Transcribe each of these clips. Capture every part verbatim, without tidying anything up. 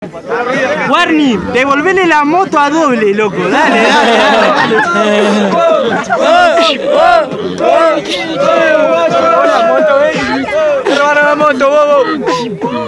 Warni, devolvele la moto a doble, loco. Dale, dale, dale. Hola, moto, ven. Robaron la moto, bobo.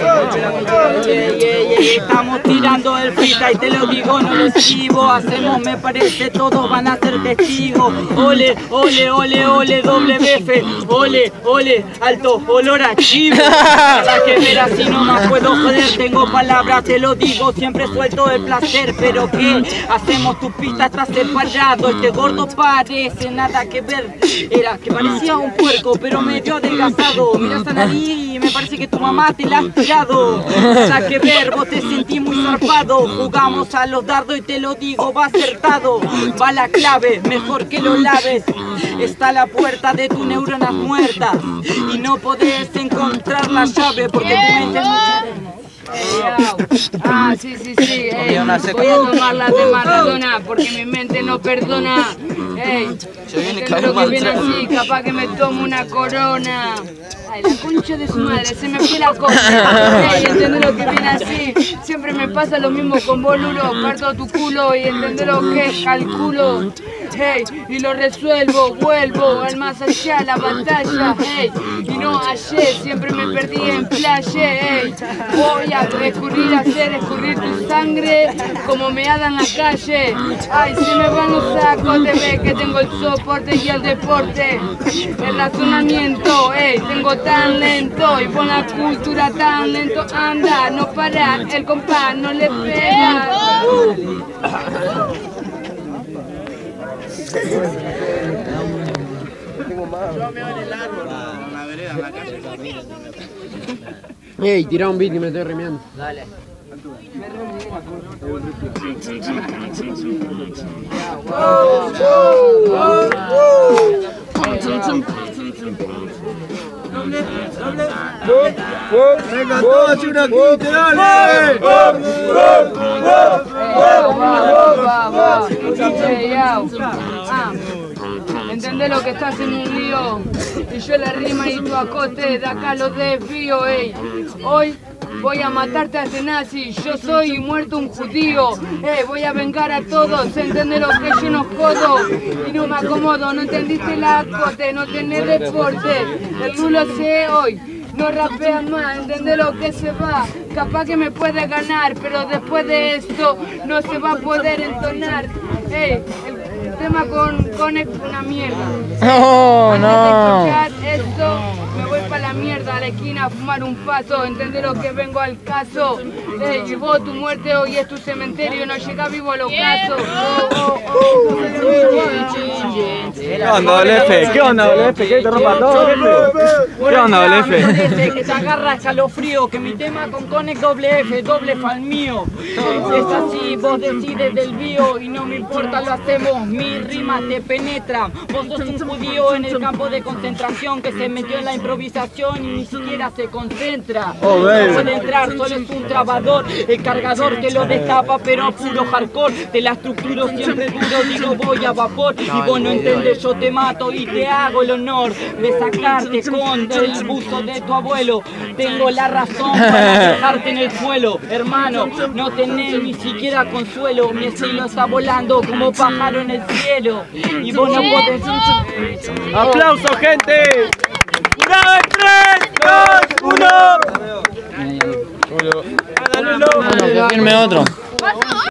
Estamos tirando el freestyle, te lo digo, no lo escribo. Hacemos, me parece, todos van a ser testigos. Ole, ole, ole, ole, doble F. Ole, ole, alto olor a chivo. Para que ver así no más puedo joder. Tengo palabras, te lo digo, siempre suelto el placer. Pero que hacemos tu pista tras el parado. Este gordo parece nada que ver. Era que parecía un puerco, pero medio adelgazado. Mira esa nariz y me parece que tu mamá te la ha tirado. Nada que ver, vos te sentís muy zarpado. Jugamos a los dardos y te lo digo, va acertado. Va la clave, mejor que lo laves. Está la puerta de tu neurona muerta y no podés encontrar la llave porque tu mente es mucha. Ah, sí, sí, sí, ey, voy a tomar la de Maradona porque mi mente no perdona. Ey, lo que viene así, capaz que me tomo una corona. Ay, la concha de su madre, se me fue la cosa. Ey, ¿entendés lo que viene así? Siempre me pasa lo mismo con boludo, parto tu culo y entendés lo que calculo. Hey, y lo resuelvo, vuelvo al más allá, la batalla, hey, y no ayer, siempre me perdí en playa, hey, voy a recurrir a hacer escurrir tu sangre como me hagan la calle, ay, se me van los sacos, te ve que tengo el soporte y el deporte, el razonamiento, hey, tengo tan lento, y con la cultura tan lento, anda, no para, el compás no le pega. Ey, tira un beat que me estoy rimeando. Dale. Venga, todos una quinta, dale. ¿Entendés lo que estás en un lío? Y yo la rima y tu acote, de acá lo desvío, ey. Hoy voy a matarte a ese nazi, yo soy muerto un judío. Ey, voy a vengar a todos, ¿entendés lo que yo no jodo? Y no me acomodo, no entendiste la acote, no tenés deporte. El rulo sé hoy. No rapeas más, ¿entendés lo que se va? Capaz que me puede ganar, pero después de esto no se va a poder entonar. Ey, el tema con, con es una mierda. No, Antes no. de escuchar esto, me voy para la mierda, a la esquina a fumar un paso. ¿Entendés lo que vengo al caso? Ey, y vos, tu muerte hoy es tu cementerio, no llega vivo al ocaso. Oh, oh, oh. ¿Qué onda, doble F? ¿Qué onda, doble F? ¿Qué te rompa todo, doble F? ¿Qué onda, doble F? Parece que te agarra escalofrío, que mi tema con Conex doble F, doble fal mío. Es así, vos decides del bio y no me importa, lo hacemos, mi rima te penetra. Vos sos un judío en el campo de concentración que se metió en la improvisación y ni siquiera se concentra. Oh, no baby. puede entrar, solo es un trabador, el cargador que lo destapa, pero puro hardcore. Te la estructuro siempre duro, digo voy a vapor. Y vos no entendés, yo te mato y te hago el honor de sacarte con el buzo de tu abuelo. Tengo la razón para dejarte en el suelo, hermano, no tenés ni siquiera consuelo. Mi estilo está volando como pájaro en el cielo y vos no podés. ¡Aplauso, gente! ¡Una, tres, dos, uno! Bueno, firme otro.